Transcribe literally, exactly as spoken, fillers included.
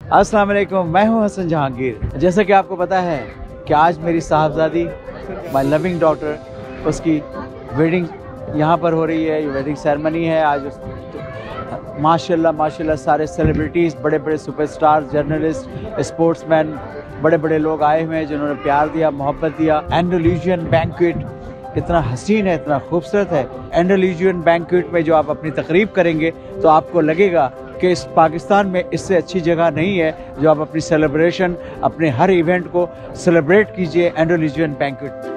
अस्सलाम वालेकुम, मैं हूं हसन जहांगीर। जैसा कि आपको पता है कि आज मेरी साहबजादी, माय लविंग डॉटर, उसकी वेडिंग यहाँ पर हो रही है। ये वेडिंग सेरेमनी है आज। तो माशाल्लाह माशाल्लाह सारे सेलिब्रिटीज़, बड़े बड़े सुपरस्टार, जर्नलिस्ट, स्पोर्ट्समैन, बड़े बड़े लोग आए हुए हैं जिन्होंने प्यार दिया, मोहब्बत दिया। एंडोल्यूजियन बैंक्वेट इतना हसीन है, इतना खूबसूरत है। एंडोल्यूजियन बैंक्वेट में जो आप अपनी तकरीब करेंगे तो आपको लगेगा कि इस पाकिस्तान में इससे अच्छी जगह नहीं है जो आप अपनी सेलिब्रेशन, अपने हर इवेंट को सेलिब्रेट कीजिए एंडोल्यूजियन बैंक्वेट।